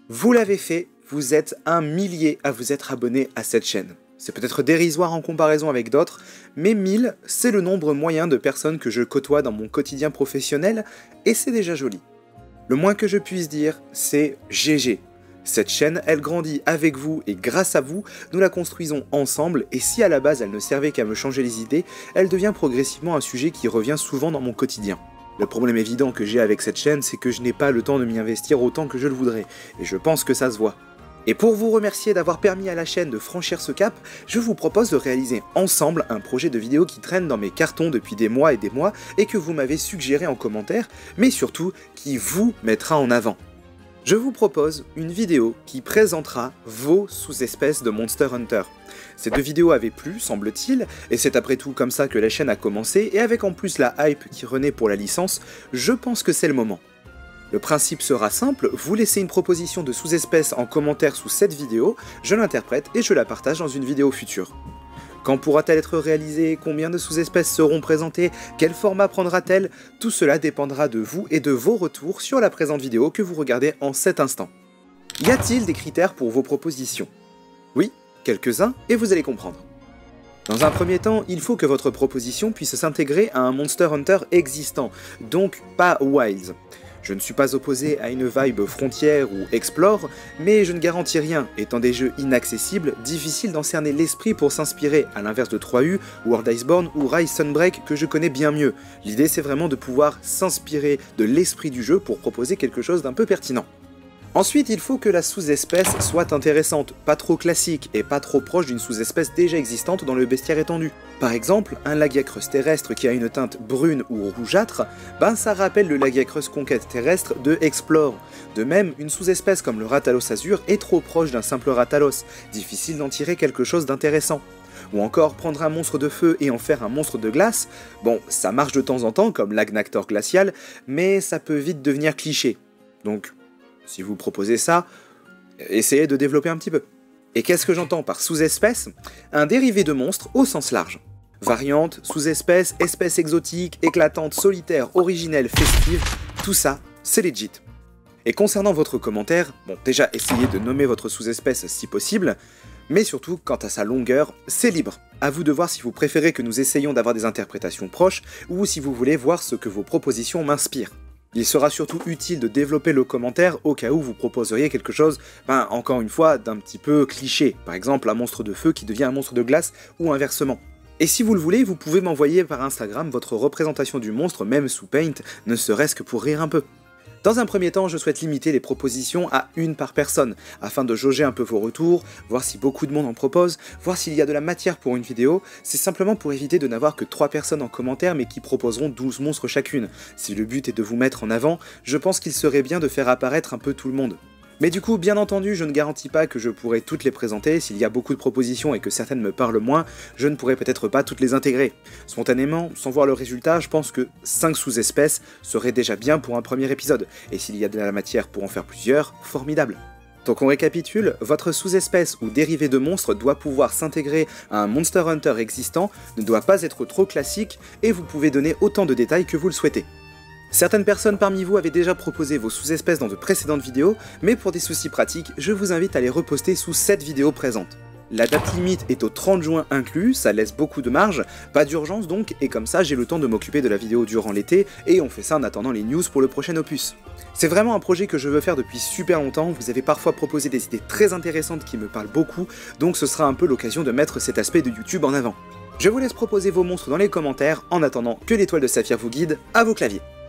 Vous l'avez fait, vous êtes un millier à vous être abonné à cette chaîne. C'est peut-être dérisoire en comparaison avec d'autres, mais 1000, c'est le nombre moyen de personnes que je côtoie dans mon quotidien professionnel, et c'est déjà joli. Le moins que je puisse dire, c'est GG. Cette chaîne, elle grandit avec vous et grâce à vous, nous la construisons ensemble et si à la base elle ne servait qu'à me changer les idées, elle devient progressivement un sujet qui revient souvent dans mon quotidien. Le problème évident que j'ai avec cette chaîne, c'est que je n'ai pas le temps de m'y investir autant que je le voudrais, et je pense que ça se voit. Et pour vous remercier d'avoir permis à la chaîne de franchir ce cap, je vous propose de réaliser ensemble un projet de vidéo qui traîne dans mes cartons depuis des mois et que vous m'avez suggéré en commentaire, mais surtout qui vous mettra en avant. Je vous propose une vidéo qui présentera vos sous-espèces de Monster Hunter. Ces deux vidéos avaient plu, semble-t-il, et c'est après tout comme ça que la chaîne a commencé, et avec en plus la hype qui renaît pour la licence, je pense que c'est le moment. Le principe sera simple, vous laissez une proposition de sous-espèce en commentaire sous cette vidéo, je l'interprète et je la partage dans une vidéo future. Quand pourra-t-elle être réalisée? Combien de sous-espèces seront présentées? Quel format prendra-t-elle? Tout cela dépendra de vous et de vos retours sur la présente vidéo que vous regardez en cet instant. Y a-t-il des critères pour vos propositions? Oui, quelques-uns, et vous allez comprendre. Dans un premier temps, il faut que votre proposition puisse s'intégrer à un Monster Hunter existant, donc pas Wilds. Je ne suis pas opposé à une vibe frontière ou explore, mais je ne garantis rien, étant des jeux inaccessibles, difficiles d'en cerner l'esprit pour s'inspirer, à l'inverse de 3U, World Iceborne ou Rise Sunbreak que je connais bien mieux. L'idée c'est vraiment de pouvoir s'inspirer de l'esprit du jeu pour proposer quelque chose d'un peu pertinent. Ensuite, il faut que la sous-espèce soit intéressante, pas trop classique et pas trop proche d'une sous-espèce déjà existante dans le bestiaire étendu. Par exemple, un Lagiacrus terrestre qui a une teinte brune ou rougeâtre, ça rappelle le Lagiacrus conquête terrestre de Explore. De même, une sous-espèce comme le Rathalos azur est trop proche d'un simple Rathalos, difficile d'en tirer quelque chose d'intéressant. Ou encore prendre un monstre de feu et en faire un monstre de glace, bon, ça marche de temps en temps comme l'Agnactor glacial, mais ça peut vite devenir cliché. Donc, si vous proposez ça, essayez de développer un petit peu. Et qu'est-ce que j'entends par sous-espèce? Un dérivé de monstre au sens large. Variante, sous-espèce, espèce exotique, éclatante, solitaire, originelle, festive, tout ça, c'est legit. Et concernant votre commentaire, bon déjà essayez de nommer votre sous-espèce si possible, mais surtout quant à sa longueur, c'est libre. À vous de voir si vous préférez que nous essayions d'avoir des interprétations proches, ou si vous voulez voir ce que vos propositions m'inspirent. Il sera surtout utile de développer le commentaire au cas où vous proposeriez quelque chose, encore une fois, d'un petit peu cliché, par exemple un monstre de feu qui devient un monstre de glace, ou inversement. Et si vous le voulez, vous pouvez m'envoyer par Instagram votre représentation du monstre, même sous Paint, ne serait-ce que pour rire un peu. Dans un premier temps, je souhaite limiter les propositions à une par personne, afin de jauger un peu vos retours, voir si beaucoup de monde en propose, voir s'il y a de la matière pour une vidéo, c'est simplement pour éviter de n'avoir que 3 personnes en commentaire mais qui proposeront 12 monstres chacune. Si le but est de vous mettre en avant, je pense qu'il serait bien de faire apparaître un peu tout le monde. Mais du coup, bien entendu, je ne garantis pas que je pourrai toutes les présenter, s'il y a beaucoup de propositions et que certaines me parlent moins, je ne pourrai peut-être pas toutes les intégrer. Spontanément, sans voir le résultat, je pense que 5 sous-espèces serait déjà bien pour un premier épisode, et s'il y a de la matière pour en faire plusieurs, formidable. Donc on récapitule, votre sous-espèce ou dérivé de monstre doit pouvoir s'intégrer à un Monster Hunter existant, ne doit pas être trop classique, et vous pouvez donner autant de détails que vous le souhaitez. Certaines personnes parmi vous avaient déjà proposé vos sous-espèces dans de précédentes vidéos, mais pour des soucis pratiques, je vous invite à les reposter sous cette vidéo présente. La date limite est au 30 juin inclus, ça laisse beaucoup de marge, pas d'urgence donc, et comme ça j'ai le temps de m'occuper de la vidéo durant l'été, et on fait ça en attendant les news pour le prochain opus. C'est vraiment un projet que je veux faire depuis super longtemps, vous avez parfois proposé des idées très intéressantes qui me parlent beaucoup, donc ce sera un peu l'occasion de mettre cet aspect de YouTube en avant. Je vous laisse proposer vos monstres dans les commentaires, en attendant que l'étoile de saphir vous guide à vos claviers.